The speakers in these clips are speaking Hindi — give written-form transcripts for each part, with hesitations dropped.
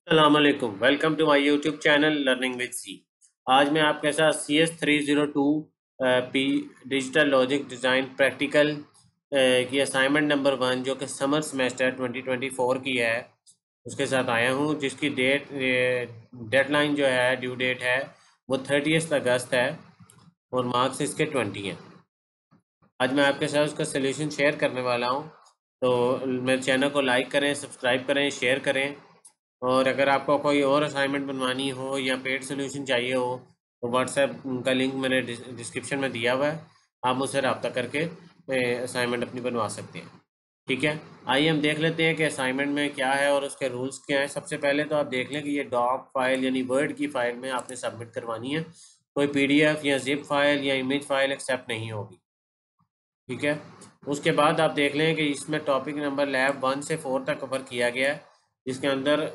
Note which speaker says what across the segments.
Speaker 1: अस्सलामुअलैकुम, welcome to my YouTube channel learning with C. आज मैं आपके साथ CS 302 P digital logic design practical की असाइनमेंट नंबर 1 जो कि समर सेमेस्टर 2024 की है उसके साथ आया हूँ, जिसकी डेडलाइन जो है, ड्यू डेट है वो 30 अगस्त है और मार्क्स इसके 20 हैं। आज मैं आपके साथ उसका सोल्यूशन शेयर करने वाला हूँ, तो मेरे चैनल को लाइक करें, सब्सक्राइब करें, शेयर करें। और अगर आपको कोई और असाइनमेंट बनवानी हो या पेड सोल्यूशन चाहिए हो तो व्हाट्सएप का लिंक मैंने डिस्क्रिप्शन में दिया हुआ है, आप मुझसे रब्ता करके असाइनमेंट अपनी बनवा सकते हैं। ठीक है, आइए हम देख लेते हैं कि असाइनमेंट में क्या है और उसके रूल्स क्या हैं। सबसे पहले तो आप देख लें कि ये डॉक फाइल यानी वर्ड की फाइल में आपने सबमिट करवानी है, कोई PDF या जिप फाइल या इमेज फाइल एक्सेप्ट नहीं होगी। ठीक है, उसके बाद आप देख लें कि इसमें टॉपिक नंबर लैब 1 से 4 तक कवर किया गया है, जिसके अंदर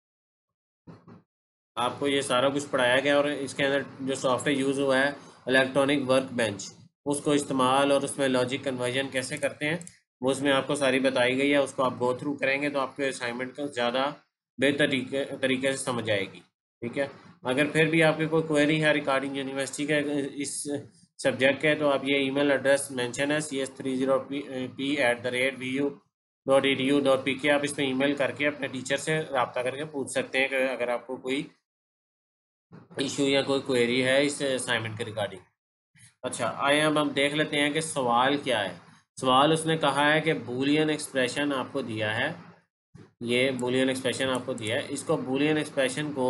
Speaker 1: आपको ये सारा कुछ पढ़ाया गया और इसके अंदर जो सॉफ्टवेयर यूज़ हुआ है इलेक्ट्रॉनिक वर्क बेंच, उसको इस्तेमाल और उसमें लॉजिक कन्वर्जन कैसे करते हैं वो उसमें आपको सारी बताई गई है। उसको आप गो थ्रू करेंगे तो आपके असाइनमेंट को ज़्यादा बेहतर तरीके से समझ आएगी। ठीक है, अगर फिर भी आपकी कोई क्वेरी है रिगार्डिंग यूनिवर्सिटी के इस सब्जेक्ट के, तो आप ये ईमेल एड्रेस मेंशन है CS30p@vu.edu.pk, आप इस पर ईमेल करके अपने टीचर से रब्ता करके पूछ सकते हैं कि अगर आपको कोई इशू या कोई क्वेरी है इस असाइनमेंट के रिगार्डिंग। अच्छा, आइए अब हम देख लेते हैं कि सवाल क्या है। सवाल उसने कहा है कि बूलियन एक्सप्रेशन आपको दिया है, ये बूलियन एक्सप्रेशन आपको दिया है, इसको बूलियन एक्सप्रेशन को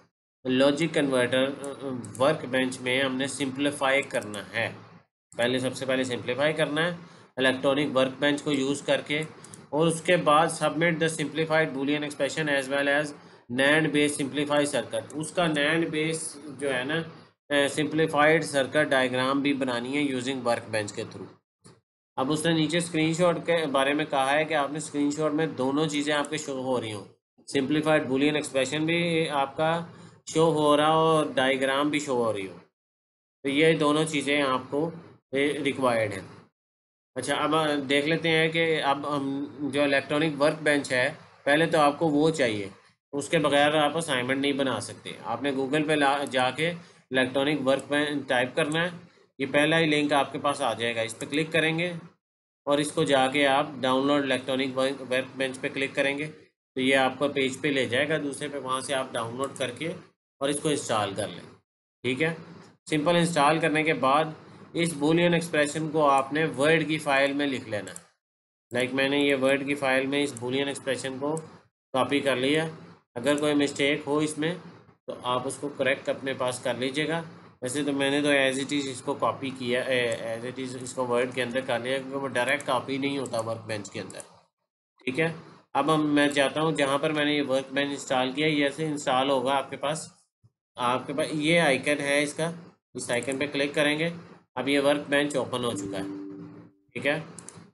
Speaker 1: लॉजिक कन्वर्टर वर्क बेंच में हमने सिंप्लीफाई करना है। सबसे पहले सिंप्लीफाई करना है इलेक्ट्रॉनिक वर्क बेंच को यूज़ करके, और उसके बाद submit the simplified boolean expression as well as NAND base simplify circuit. उसका नैंड बेस जो है ना, सिंप्लीफाइड सर्किट डायग्राम भी बनानी है यूजिंग वर्क बेंच के थ्रू। अब उसने नीचे स्क्रीनशॉट के बारे में कहा है कि आपने स्क्रीनशॉट में दोनों चीज़ें आपके शो हो रही हों, सिंप्लीफाइड बूलियन एक्सप्रेशन भी आपका शो हो रहा हो और डायग्राम भी शो हो रही हो, तो ये दोनों चीज़ें आपको रिक्वायर्ड हैं। अच्छा, अब देख लेते हैं कि अब हम जो इलेक्ट्रॉनिक वर्क बेंच है, पहले तो आपको वो चाहिए, उसके बगैर आप असाइनमेंट नहीं बना सकते। आपने गूगल पे जाके इलेक्ट्रॉनिक वर्क बेंच टाइप करना है, ये पहला ही लिंक आपके पास आ जाएगा, इस पर क्लिक करेंगे और इसको जाके आप डाउनलोड इलेक्ट्रॉनिक वर्क बेंच पे क्लिक करेंगे तो ये आपको पेज पे ले जाएगा दूसरे पे, वहाँ से आप डाउनलोड करके और इसको इंस्टॉल कर लें। ठीक है, सिंपल इंस्टॉल करने के बाद इस बूलियन एक्सप्रेशन को आपने वर्ड की फ़ाइल में लिख लेना। लाइक मैंने ये वर्ड की फ़ाइल में इस बूलियन एक्सप्रेशन को कॉपी कर लिया। अगर कोई मिस्टेक हो इसमें तो आप उसको करेक्ट अपने पास कर लीजिएगा। वैसे तो मैंने तो एज इट इज़ इसको कॉपी किया, एज इट इज़ इसको वर्ड के अंदर कर लिया, क्योंकि वो डायरेक्ट कॉपी नहीं होता वर्क बेंच के अंदर। ठीक है, अब मैं चाहता हूँ जहाँ पर मैंने ये वर्क बेंच इंस्टॉल किया ये ऐसे इंस्टॉल होगा आपके पास ये आइकन है इसका, इस आइकन पे क्लिक करेंगे। अब ये वर्क बेंच ओपन हो चुका है। ठीक है,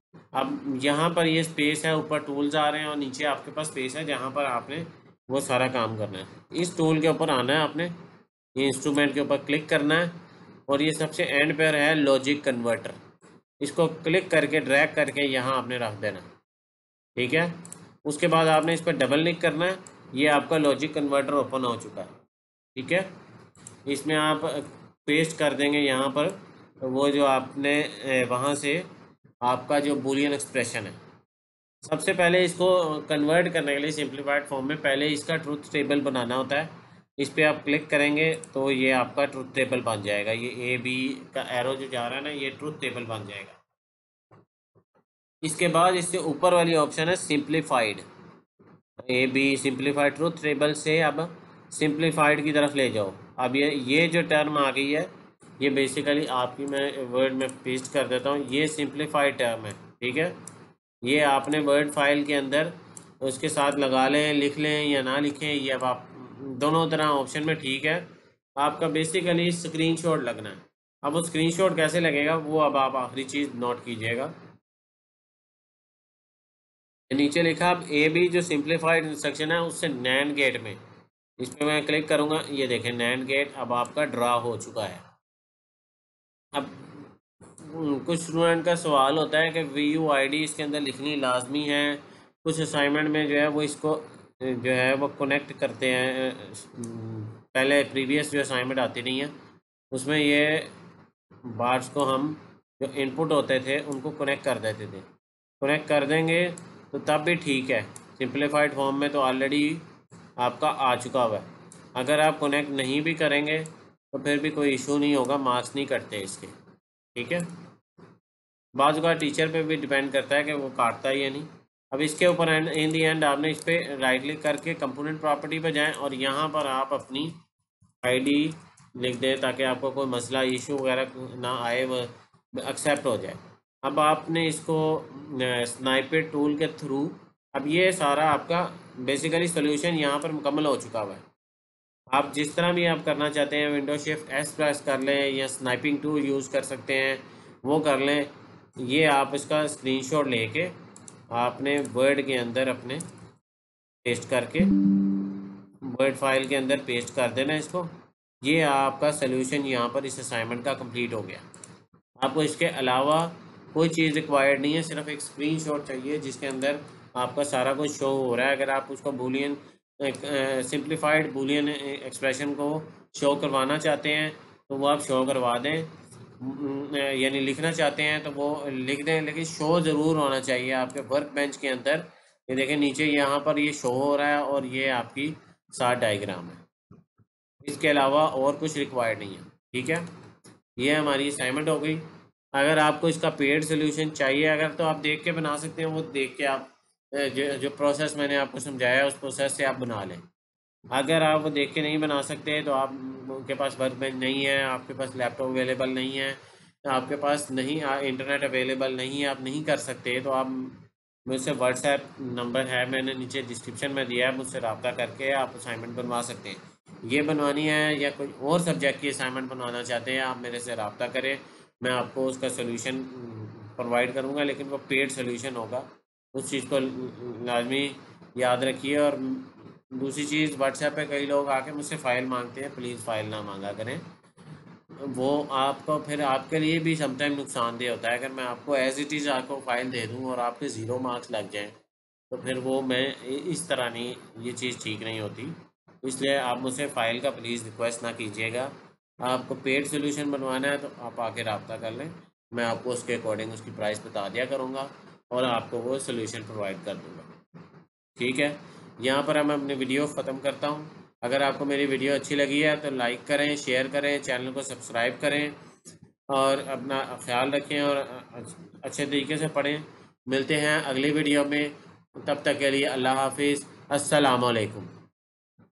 Speaker 1: अब यहाँ पर ये स्पेस है, ऊपर टूल्स आ रहे हैं और नीचे आपके पास स्पेस है जहाँ पर आपने वो सारा काम करना है। इस टूल के ऊपर आना है आपने, ये इंस्ट्रूमेंट के ऊपर क्लिक करना है और ये सबसे एंड पर है लॉजिक कन्वर्टर, इसको क्लिक करके ड्रैग करके यहाँ आपने रख देना। ठीक है, उसके बाद आपने इस पर डबल क्लिक करना है, ये आपका लॉजिक कन्वर्टर ओपन हो चुका है। ठीक है, इसमें आप पेस्ट कर देंगे यहाँ पर वो जो आपने वहाँ से आपका जो बूलियन एक्सप्रेशन है। सबसे पहले इसको कन्वर्ट करने के लिए सिंप्लीफाइड फॉर्म में पहले इसका ट्रुथ टेबल बनाना होता है। इस पर आप क्लिक करेंगे तो ये आपका ट्रुथ टेबल बन जाएगा, ये AB का एरो जो जा रहा है ना, ये ट्रुथ टेबल बन जाएगा। इसके बाद इससे ऊपर वाली ऑप्शन है simplified, AB simplified truth table से अब सिंप्लीफाइड की तरफ ले जाओ। अब ये जो टर्म आ गई है, ये बेसिकली आपकी, मैं वर्ड में पेस्ट कर देता हूँ, ये सिंप्लीफाइड टर्म है। ठीक है, ये आपने वर्ड फाइल के अंदर उसके साथ लगा लें, लिख लें या ना लिखें, ये अब आप दोनों तरह ऑप्शन में ठीक है। आपका बेसिकली स्क्रीनशॉट लगना है। अब वो स्क्रीनशॉट कैसे लगेगा वो अब आप आखिरी चीज़ नोट कीजिएगा, नीचे लिखा अब AB जो सिंप्लीफाइड इंस्ट्रक्शन है उससे नैंड गेट में, इस पर मैं क्लिक करूँगा, ये देखें नैंड गेट अब आपका ड्रा हो चुका है। अब कुछ स्टूडेंट का सवाल होता है कि VUID इसके अंदर लिखनी लाजमी है, कुछ असाइनमेंट में जो है वो इसको जो है वो कनेक्ट करते हैं। पहले प्रीवियस जो असाइनमेंट आती नहीं है उसमें ये बार्स को हम जो इनपुट होते थे उनको कनेक्ट कर देते थे। कनेक्ट कर देंगे तो तब भी ठीक है, सिंप्लीफाइड फॉर्म में तो ऑलरेडी आपका आ चुका हुआ है। अगर आप कनेक्ट नहीं भी करेंगे तो फिर भी कोई इशू नहीं होगा, मार्क्स नहीं कटते इसके। ठीक है, बाज़ का टीचर पे भी डिपेंड करता है कि वो काटता है या नहीं। अब इसके ऊपर इन दी एंड आपने इस पर राइट क्लिक करके कंपोनेंट प्रॉपर्टी पे जाएं और यहाँ पर आप अपनी आईडी लिख दें ताकि आपको कोई मसला इशू वगैरह ना आए, वो एक्सेप्ट हो जाए। अब आपने इसको स्नाइपर टूल के थ्रू, अब ये सारा आपका बेसिकली सोल्यूशन यहाँ पर मुकम्मल हो चुका हुआ है। आप जिस तरह भी आप करना चाहते हैं, विंडो शिफ्ट एस प्रेस कर लें या स्नाइपिंग टूल यूज़ कर सकते हैं, वो कर लें। ये आप इसका स्क्रीनशॉट लेके आपने वर्ड के अंदर अपने पेस्ट करके वर्ड फाइल के अंदर पेस्ट कर देना इसको। ये आपका सलूशन यहाँ पर इस असाइनमेंट का कंप्लीट हो गया। आपको इसके अलावा कोई चीज़ रिक्वायर्ड नहीं है, सिर्फ एक स्क्रीनशॉट चाहिए जिसके अंदर आपका सारा कुछ शो हो रहा है। अगर आप उसको बूलियन सिंप्लीफाइड बूलियन एक्सप्रेशन को शो करवाना चाहते हैं तो वो आप शो करवा दें, यानी लिखना चाहते हैं तो वो लिख दें, लेकिन शो ज़रूर होना चाहिए आपके वर्क बेंच के अंदर। ये देखें नीचे यहाँ पर ये शो हो रहा है और ये आपकी सार डायग्राम है। इसके अलावा और कुछ रिक्वायर्ड नहीं है। ठीक है, ये हमारी असाइनमेंट हो गई। अगर आपको इसका पेड सोल्यूशन चाहिए अगर, तो आप देख के बना सकते हैं। वो देख के आप जो प्रोसेस मैंने आपको समझाया उस प्रोसेस से आप बना लें। अगर आप वो देख के नहीं बना सकते तो आप उनके पास वर्क बेंच नहीं है, आपके पास लैपटॉप अवेलेबल नहीं है, आपके पास नहीं इंटरनेट अवेलेबल नहीं है, आप नहीं कर सकते, तो आप मुझसे व्हाट्सएप नंबर है मैंने नीचे डिस्क्रिप्शन में दिया है, मुझसे रब्ता करके आप असाइनमेंट बनवा सकते हैं। ये बनवानी है या कोई और सब्जेक्ट की असाइनमेंट बनवाना चाहते हैं, आप मेरे से रब्ता करें, मैं आपको उसका सोल्यूशन प्रोवाइड करूँगा, लेकिन वो पेड सोल्यूशन होगा। उस चीज़ को लाजमी याद रखिए। और दूसरी चीज़, व्हाट्सएप पे कई लोग आके मुझसे फ़ाइल मांगते हैं, प्लीज़ फ़ाइल ना मांगा करें। वो आपको फिर आपके लिए भी समटाइम नुकसानदेह होता है। अगर मैं आपको एज़ इट इज़ आपको फ़ाइल दे दूँ और आपके ज़ीरो मार्क्स लग जाएँ तो फिर वो मैं इस तरह नहीं, ये चीज़ ठीक नहीं होती। इसलिए आप मुझसे फ़ाइल का प्लीज़ रिक्वेस्ट ना कीजिएगा। आपको पेड सोल्यूशन बनवाना है तो आप आके रब्ता कर लें, मैं आपको उसके अकॉर्डिंग उसकी प्राइस बता दिया करूँगा और आपको वो सोल्यूशन प्रोवाइड कर दूँगा। ठीक है, यहाँ पर मैं अपनी वीडियो ख़त्म करता हूँ। अगर आपको मेरी वीडियो अच्छी लगी है तो लाइक करें, शेयर करें, चैनल को सब्सक्राइब करें और अपना ख्याल रखें और अच्छे तरीके से पढ़ें। मिलते हैं अगली वीडियो में, तब तक के लिए अल्लाह हाफिज़, अस्सलाम वालेकुम।